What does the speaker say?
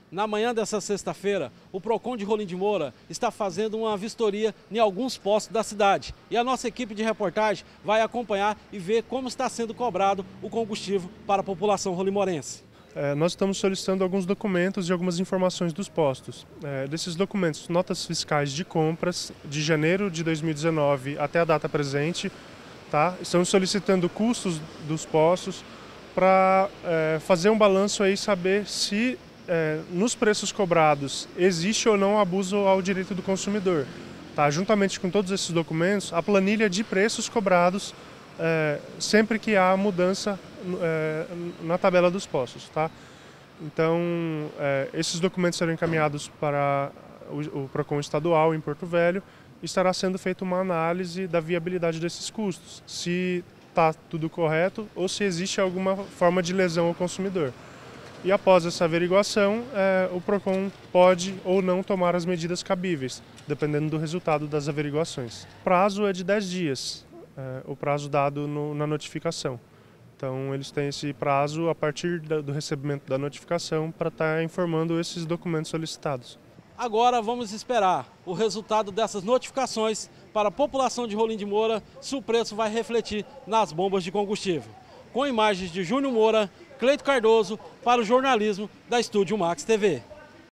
Na manhã dessa sexta-feira, o Procon de Rolim de Moura está fazendo uma vistoria em alguns postos da cidade. E a nossa equipe de reportagem vai acompanhar e ver como está sendo cobrado o combustível para a população rolimorense. Nós estamos solicitando alguns documentos e algumas informações dos postos. Desses documentos, notas fiscais de compras de janeiro de 2019 até a data presente. Tá? Estamos solicitando custos dos postos para fazer um balanço aí e saber se nos preços cobrados existe ou não abuso ao direito do consumidor. Tá? Juntamente com todos esses documentos, a planilha de preços cobrados sempre que há mudança na tabela dos postos. Tá? Então, esses documentos serão encaminhados para o Procon estadual em Porto Velho e estará sendo feita uma análise da viabilidade desses custos, se está tudo correto ou se existe alguma forma de lesão ao consumidor. E após essa averiguação, o Procon pode ou não tomar as medidas cabíveis, dependendo do resultado das averiguações. O prazo é de 10 dias, o prazo dado na notificação. Então, eles têm esse prazo a partir do recebimento da notificação para estar informando esses documentos solicitados. Agora vamos esperar o resultado dessas notificações para a população de Rolim de Moura, se o preço vai refletir nas bombas de combustível. Com imagens de Júnior Moura, Cleito Cardoso, para o jornalismo da Estúdio Max TV.